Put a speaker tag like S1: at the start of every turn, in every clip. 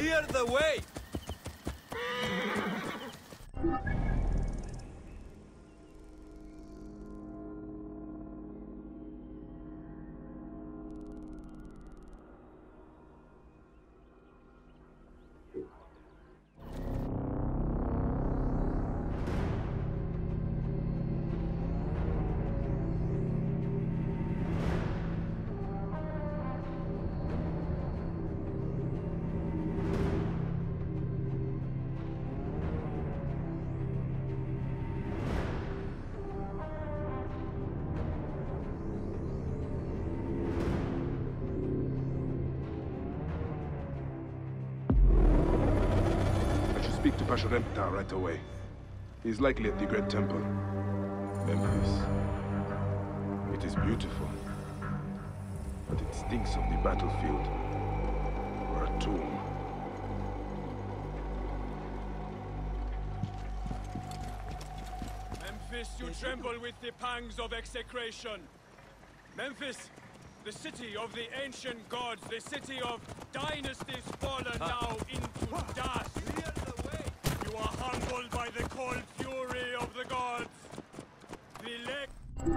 S1: Clear the way!
S2: Speak to Pasherenptah right away. He's likely at the Great Temple. Memphis. It is beautiful. But it stinks of the battlefield. Or a tomb.
S1: Memphis, you tremble with the pangs of execration. Memphis, the city of the ancient gods, the city of dynasties fallen now into dust. You are humbled by the cold fury of the gods. The leg...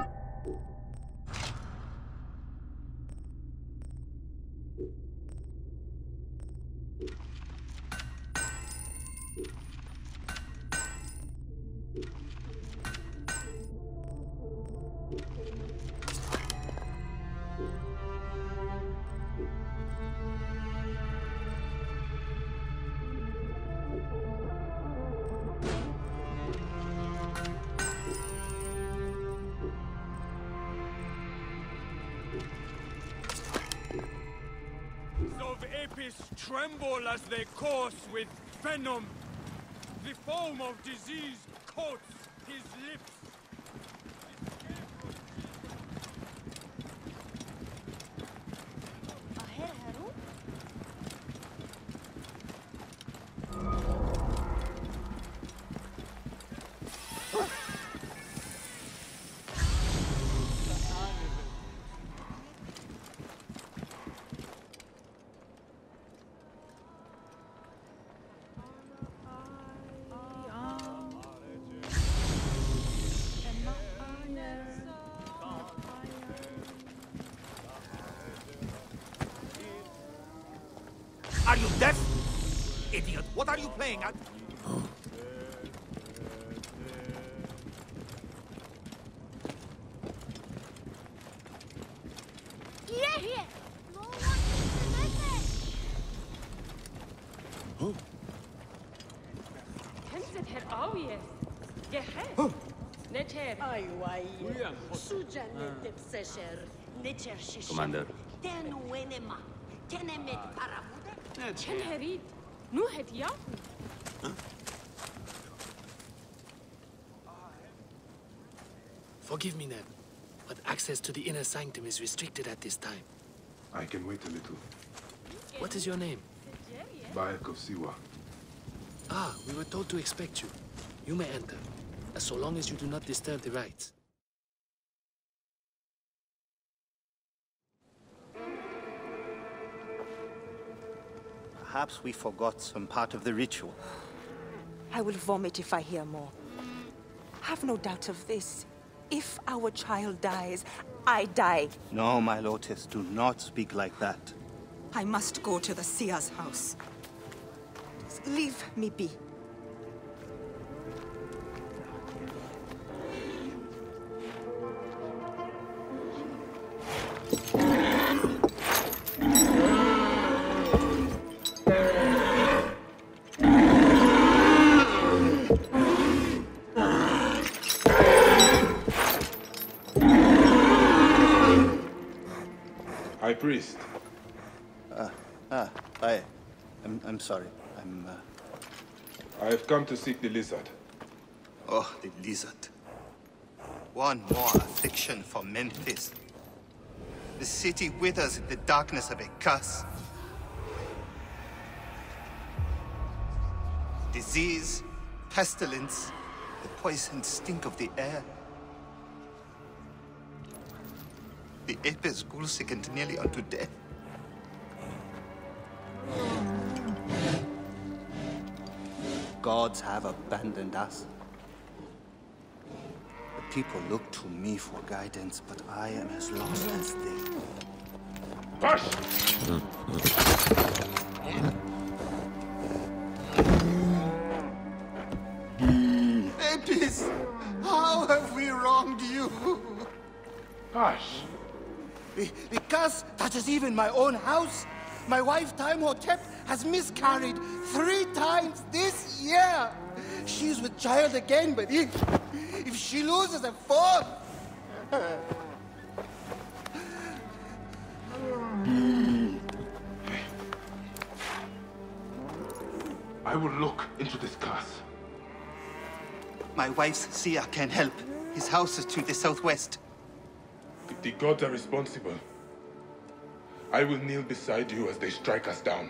S1: of Apis tremble as they course with venom. The foam of disease coats his lips.
S3: Are you deaf? Idiot, what are you playing at?
S4: Here! No one is
S3: Oh.
S5: كنزة هالقاوية يا حي نتر
S6: أيوة شو جنة بسشر نتر شيشة
S7: Commander.
S6: تانو وينما تنمت بارامودة
S5: كان هريد نوهد ياهو
S8: Forgive me, Neb, but access to the inner sanctum is restricted at this time.
S2: I can wait a little.
S8: What is your name?
S2: Bayek of Siwa.
S8: Ah, we were told to expect you. You may enter, so long as you do not disturb the rites.
S9: Perhaps we forgot some part of the ritual.
S10: I will vomit if I hear more. Have no doubt of this. If our child dies, I die.
S9: No, my Lotus, do not speak like that.
S10: I must go to the Seer's house. Leave me be.
S2: High Priest.
S9: I'm sorry.
S2: I have come to seek the lizard.
S9: Oh, the lizard. One more affliction for Memphis. The city withers in the darkness of a curse. Disease, pestilence, the poisoned stink of the air. The Apis ghoul sickened nearly unto death. gods have abandoned us. The people look to me for guidance, but I am as lost as they.
S2: Hush!
S9: Apis, how have we wronged you?
S2: Hush!
S9: The curse touches even my own house. My wife, Timehotep, has miscarried 3 times this year. She's with child again, but if she loses a 4th...
S2: I will look into this curse.
S9: My wife's seer can help. His house is to the southwest.
S2: If the gods are responsible, I will kneel beside you as they strike us down.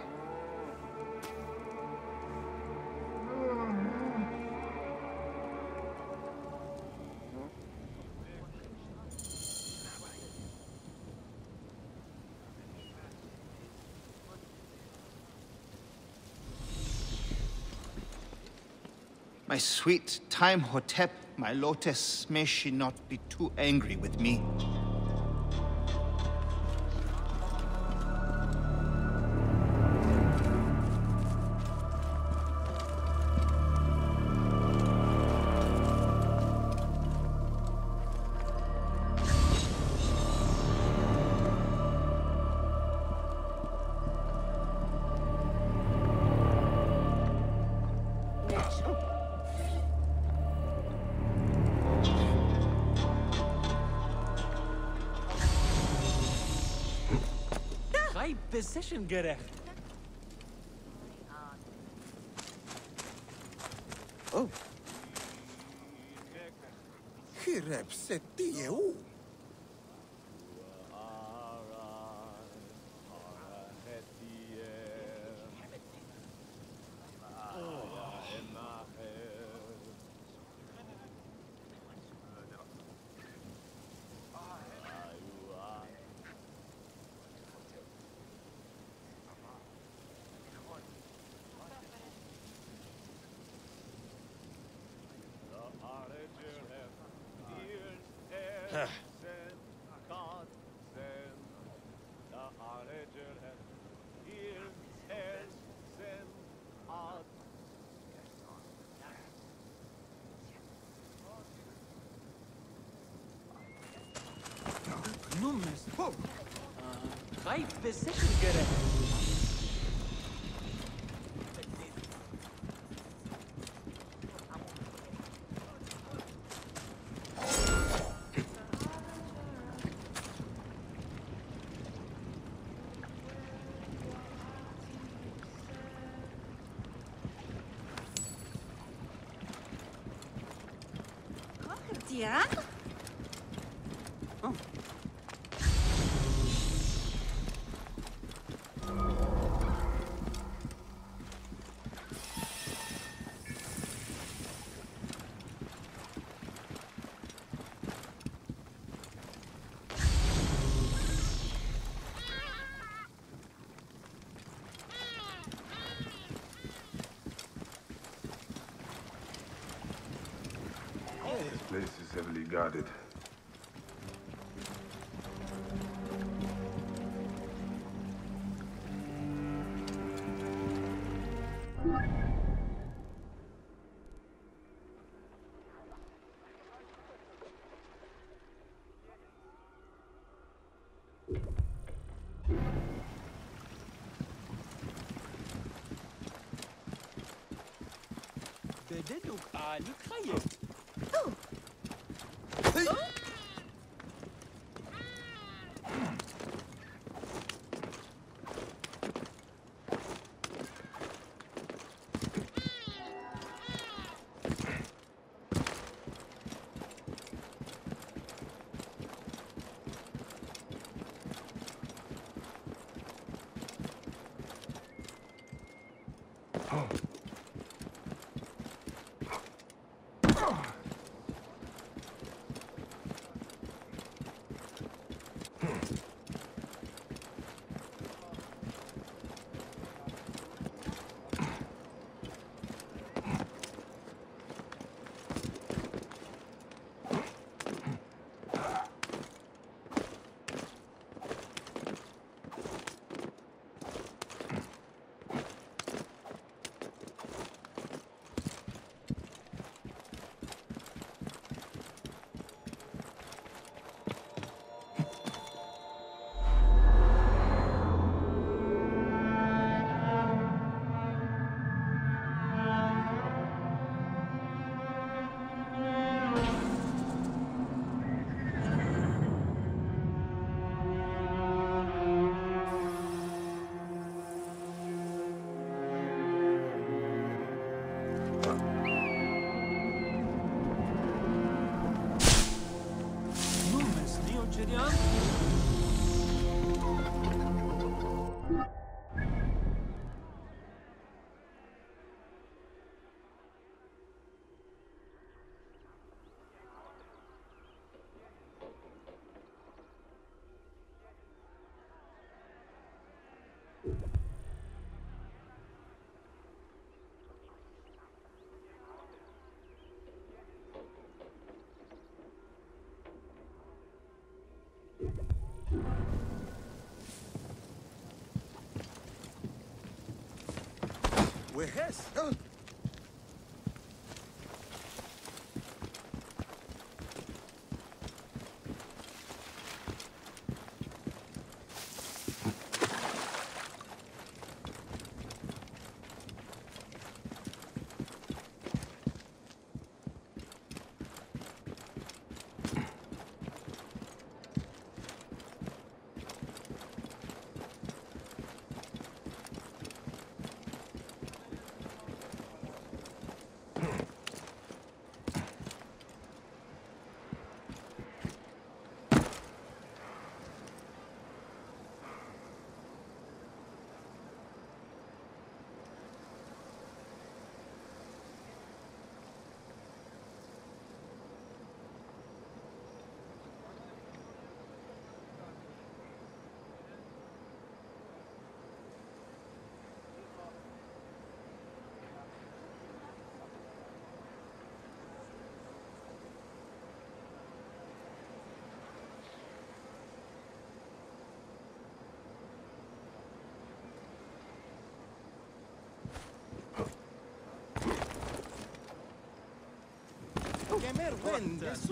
S9: My sweet Timehotep, my lotus, may she not be too angry with me.
S3: Position gerecht.
S9: Oh.
S3: Hirep setieu. Numes. Right position gerecht.
S6: Yeah?
S3: Oh.
S2: This place is heavily guarded.
S3: بدلوك آلي خير. Gideon?
S9: Where's? Kemer wen besu.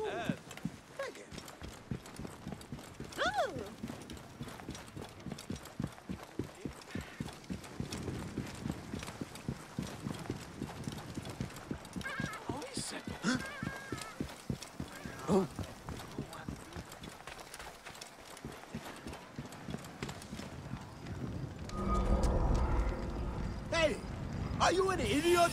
S9: Hey, are you an idiot?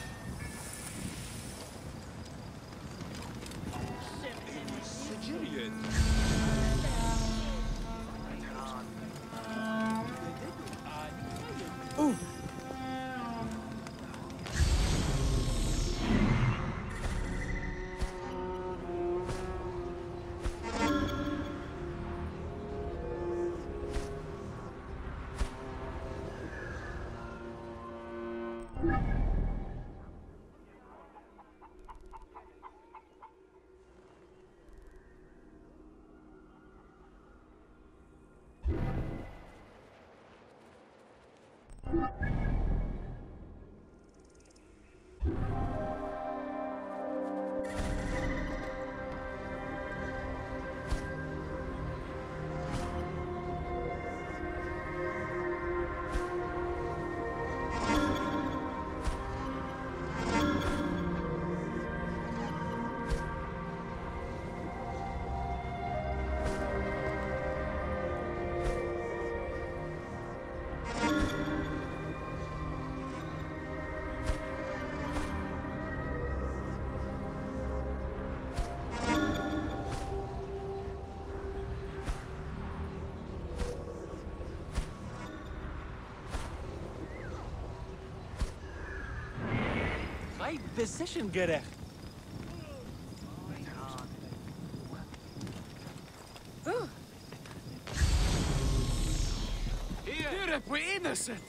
S3: Decision gerecht.
S1: Here, we're innocent.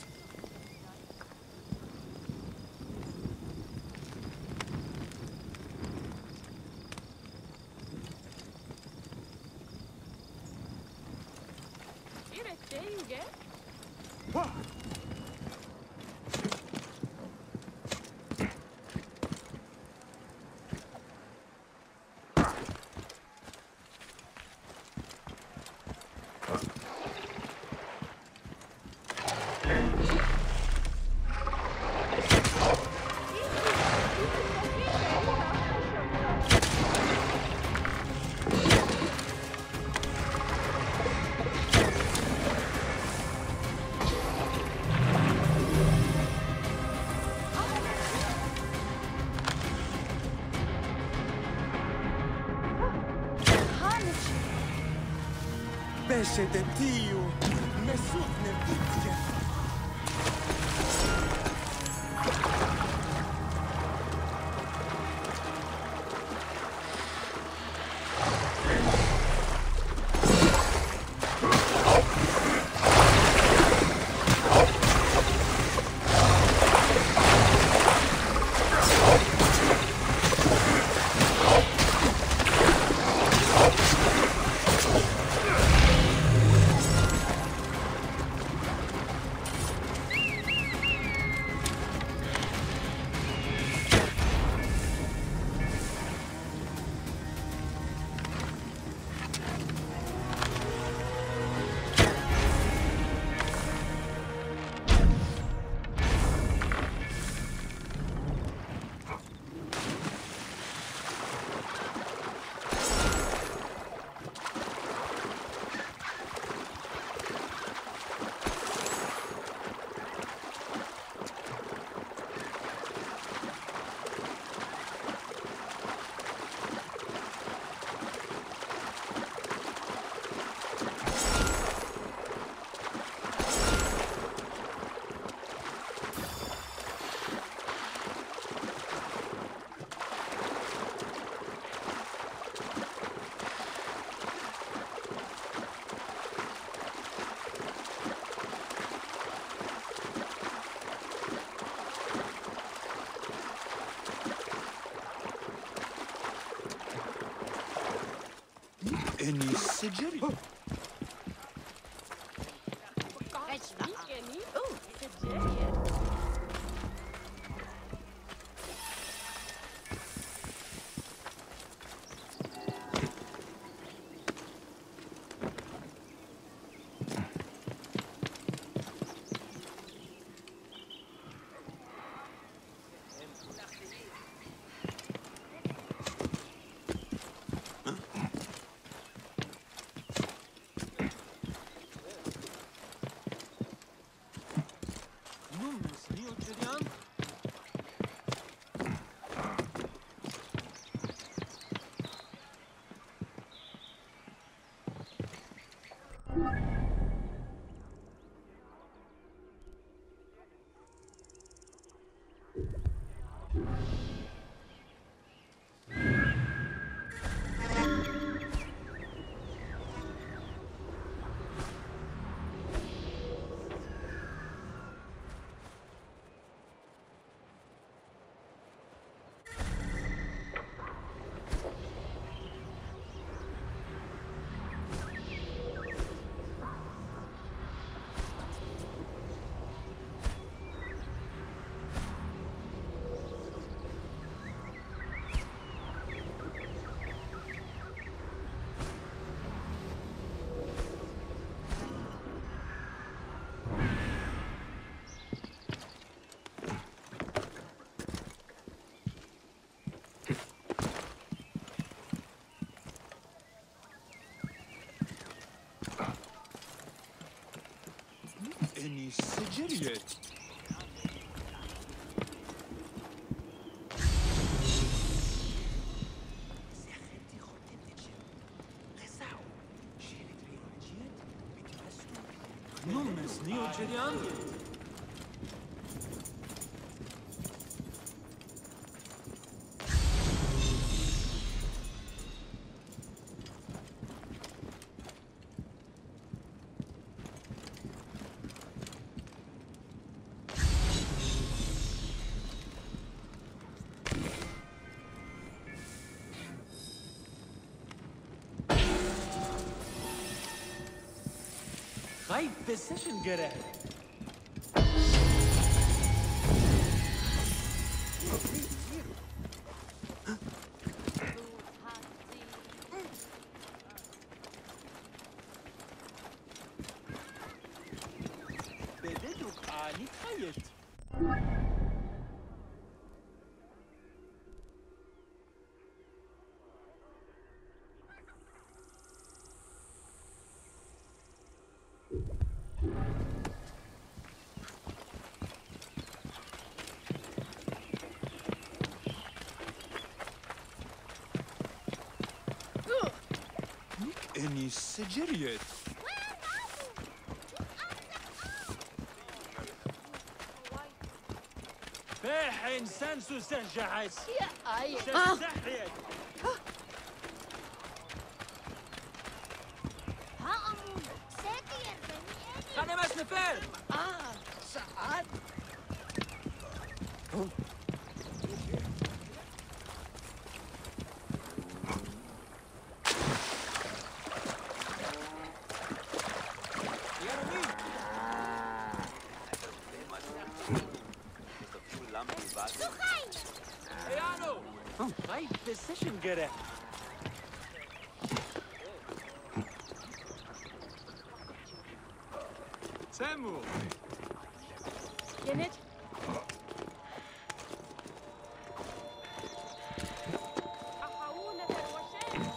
S5: Here, there you get.
S9: Esce Tiu, Mesut Nevitia.
S3: Any sigil?
S5: Oh, Sigirian.
S3: Any sigil yet?
S7: Right decision, Gere. بددك عاني خيط.
S3: Any sigil yet?
S7: باح إنسان سجعت.
S5: يا آية.
S7: سجعت.
S4: ها أمون ساتي يربني
S7: أنا مش نفر.
S6: سعاد.
S7: Right decision, Gere.
S1: Samu!
S5: Janet? أخونا دروشين.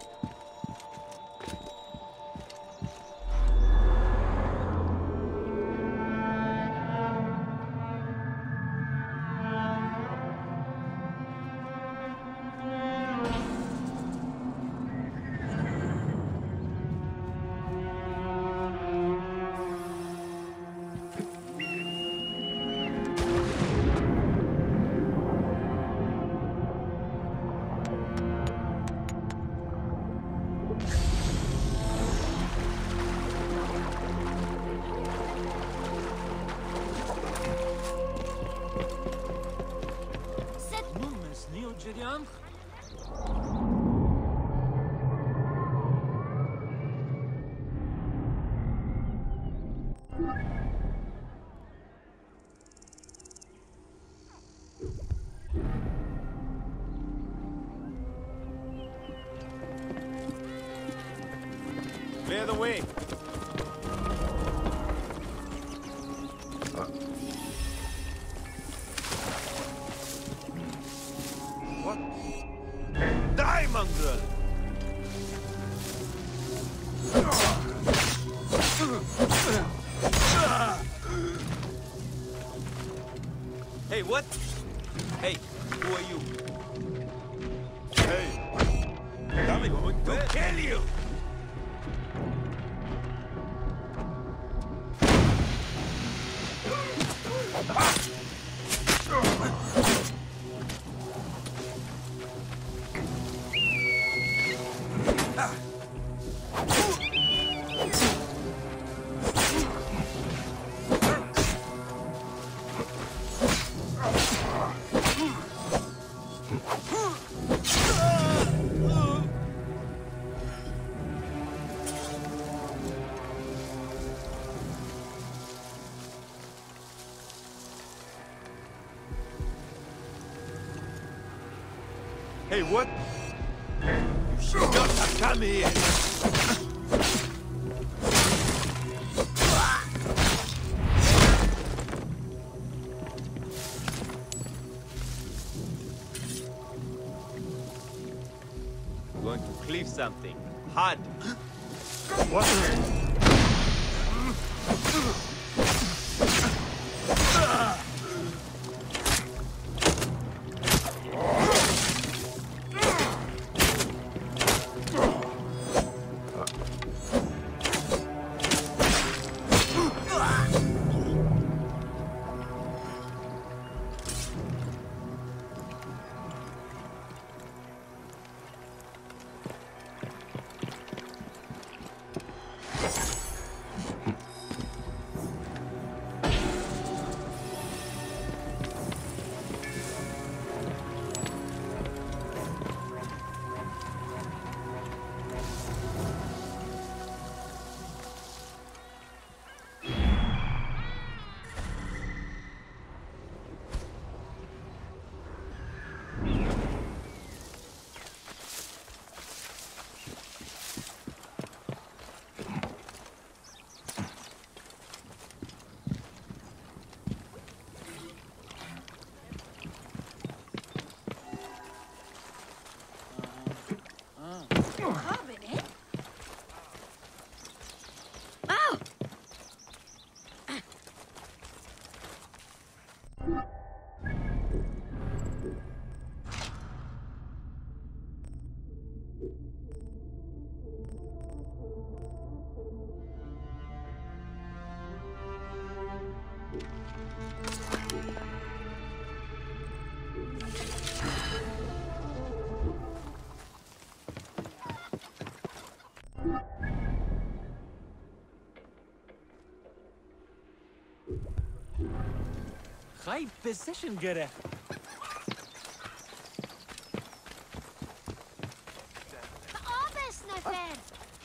S7: Nummes Neo Gideon.
S1: Clear the way! What? Die, mongrel! Hey, what? Hey, who are you? Hey! I'm going to kill you! Hey, what? You should not have come here! Going to cleave something hard. What?
S7: Ay position gere.
S4: Abes nefer.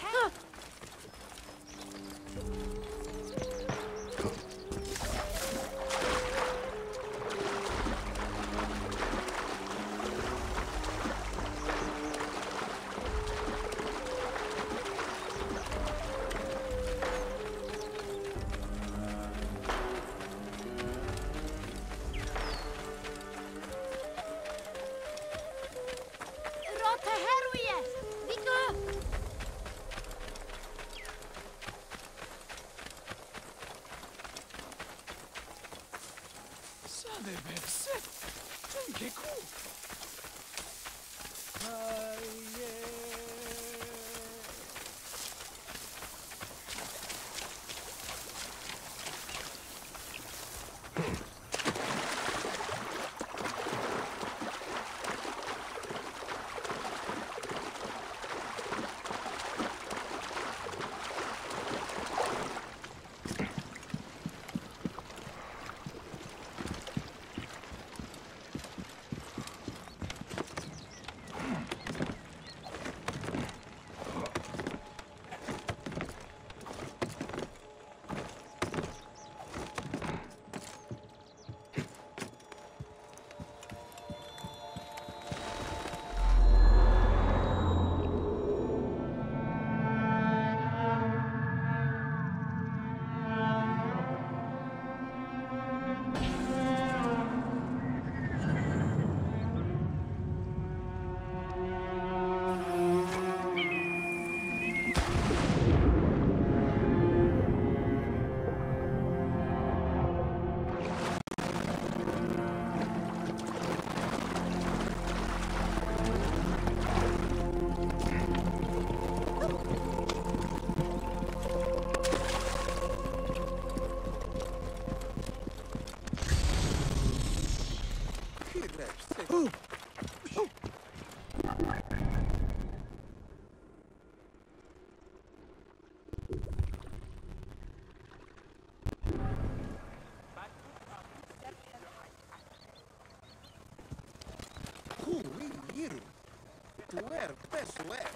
S4: Rote heruje. Vika.
S1: Sade bepset. Tunkeku.
S3: Tuer, pesuer.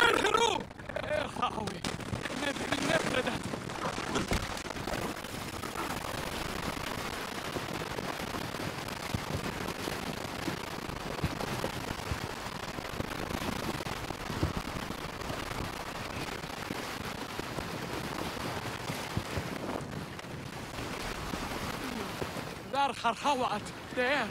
S1: الهروب! خاوي نفرد دار خرخوات دير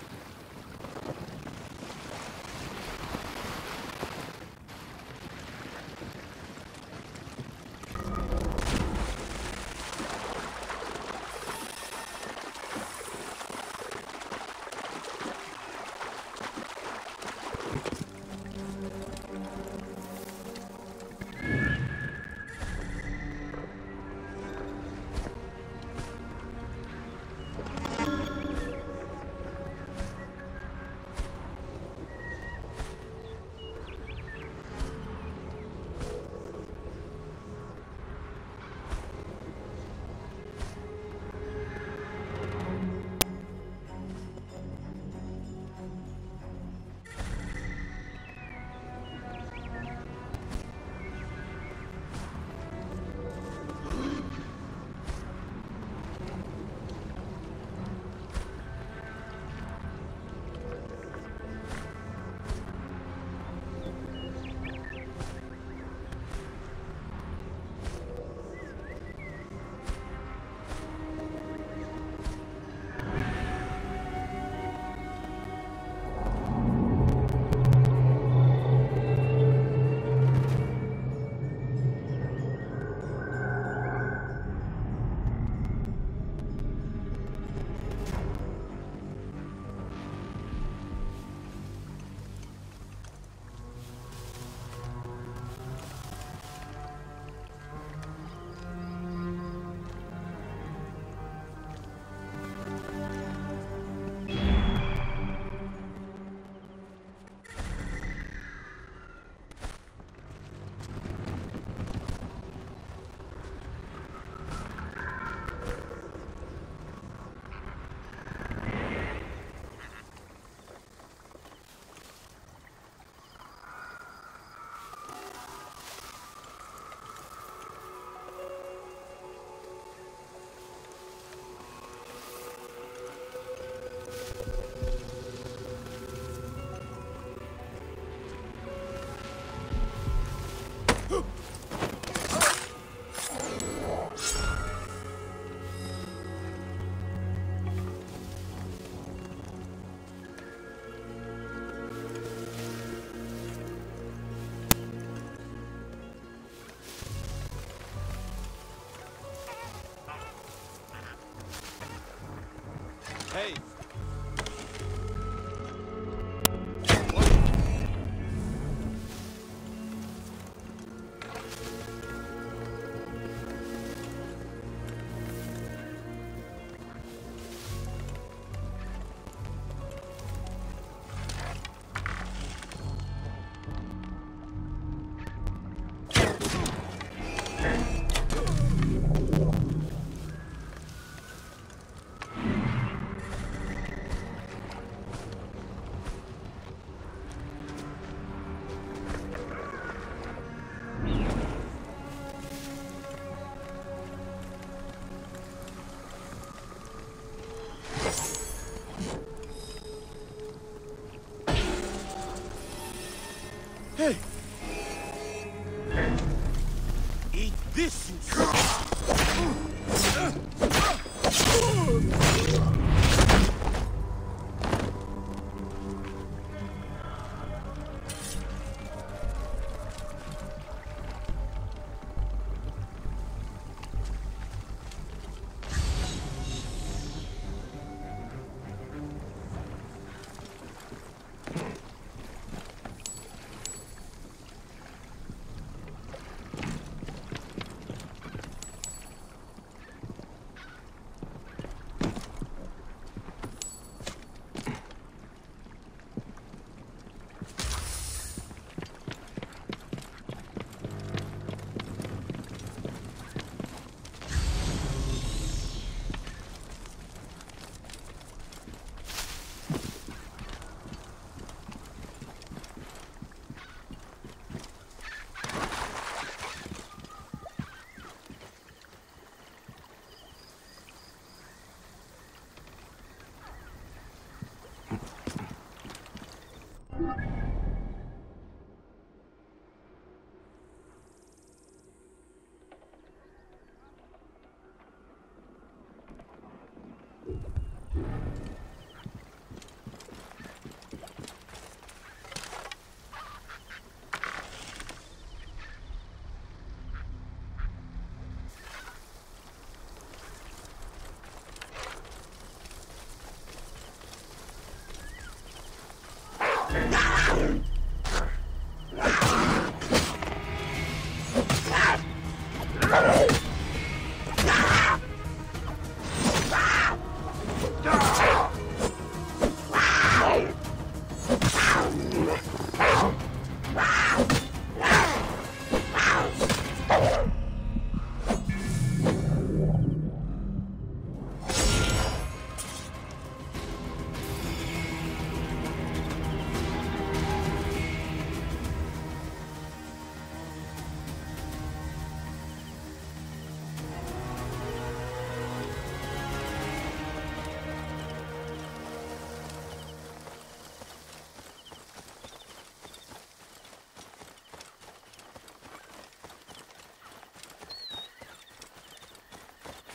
S3: Hey!
S9: Hey!
S3: Eat this, you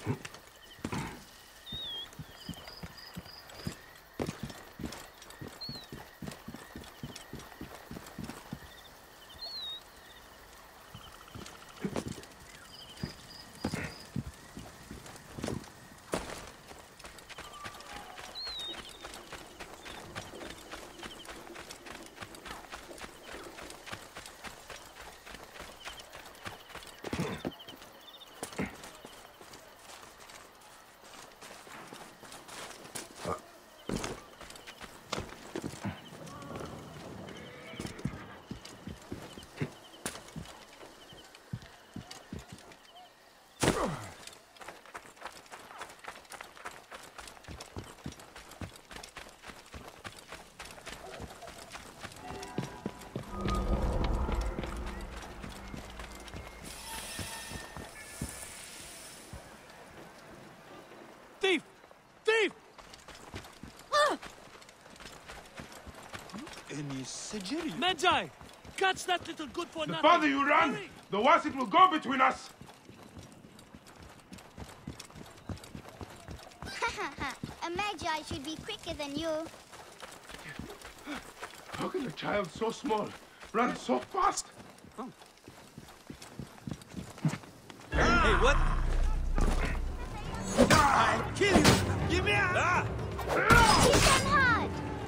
S7: Thief! Thief! Magi! Catch that little good for
S2: The
S7: nothing!
S2: farther you run,
S7: Hurry!
S2: the worse it will go between us.
S4: A magi should be quicker than you.
S2: How can a child so small run so fast?
S3: Hey, what? I'll kill you! Give me a...
S4: Hit them hard!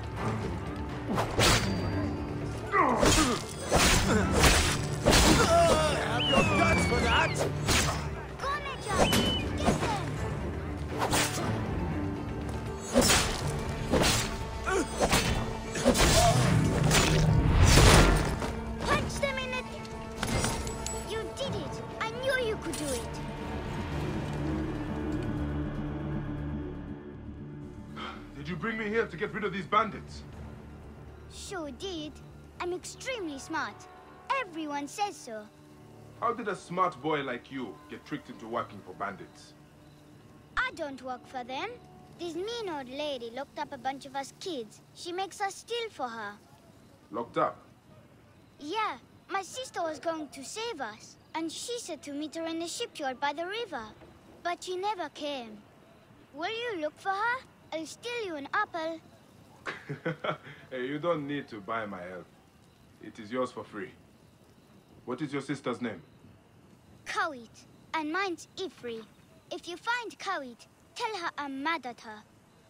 S3: Have your guts for that!
S4: Go, magi! Get them! Punch them in the... You did it! I knew you could do it!
S2: Did you bring me here to get rid of these bandits?
S4: Sure did. I'm extremely smart. Everyone says so.
S2: How did a smart boy like you get tricked into working for bandits?
S4: I don't work for them. This mean old lady locked up a bunch of us kids. She makes us steal for her.
S2: Locked up?
S4: Yeah, my sister was going to save us, and she said to meet her in the shipyard by the river. But she never came. Will you look for her? I'll steal you an apple.
S2: Hey, you don't need to buy my help. It is yours for free. What is your sister's name?
S4: Kawit, and mine's Ifri. If you find Kawit, tell her I'm mad at her.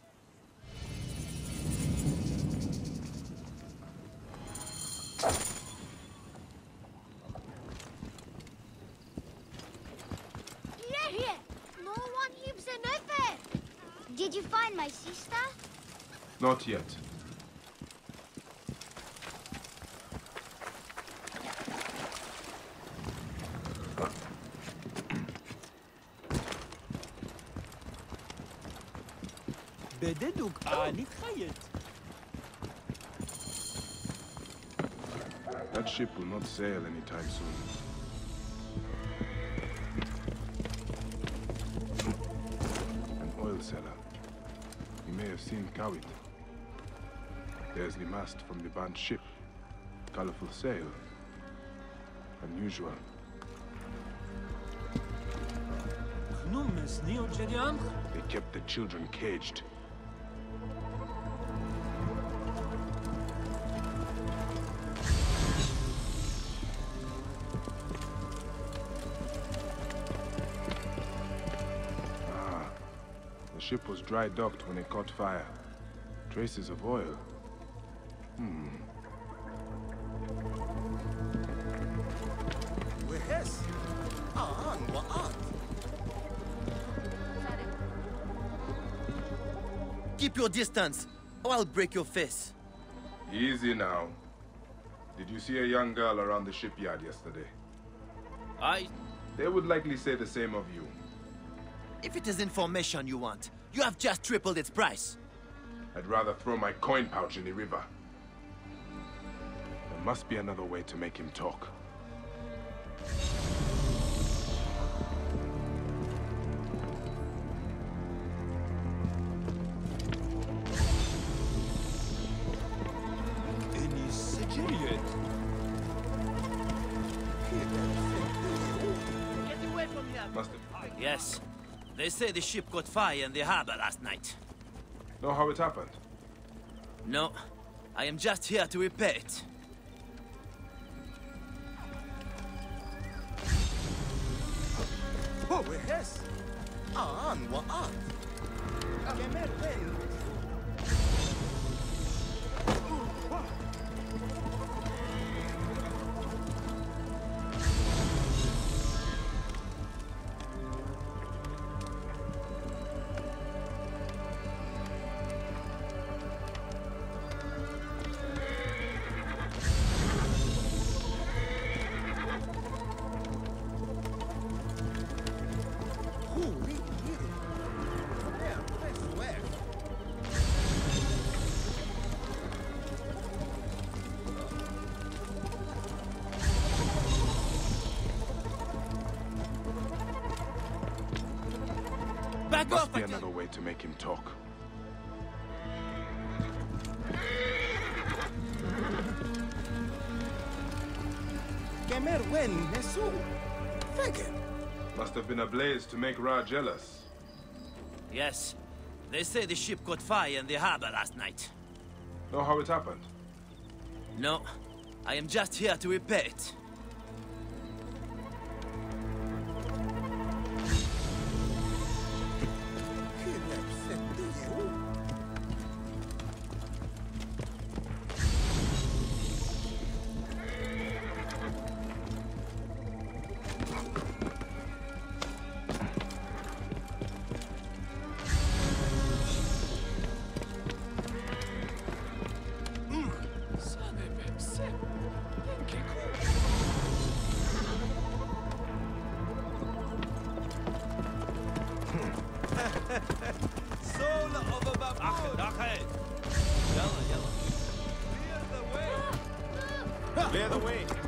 S4: Yeah, no one lives in Efe. Did you find my sister?
S2: Not yet.
S7: بددك آني خيط
S2: That ship will not sail anytime soon. An oil cellar. You may have seen Kawit. There's the mast from the burnt ship. Colorful sail. Unusual.
S7: نمسني وجريان
S2: They kept the children caged. The ship was dry docked when it caught fire. Traces of oil.
S3: Keep your distance, or I'll break your face.
S2: Easy now. Did you see a young girl around the shipyard yesterday? They would likely say the same of you.
S3: If it is information you want, you have just tripled its price.
S2: I'd rather throw my coin pouch in the river. There must be another way to make him talk.
S7: إني سجلت
S2: Must have.
S3: Yes. They say the ship caught fire in the harbor last night.
S2: Know how it happened?
S3: No, I am just here to repair it.
S9: Oh, yes. What?
S3: Back
S2: Must
S3: off
S2: be
S3: again.
S2: another way to make him talk. Must have been a blaze to make Ra jealous.
S3: Yes, they say the ship caught fire in the harbor last night.
S2: Know how it happened?
S3: No, I am just here to repair it.
S11: Soul of a baboon. Clear the way.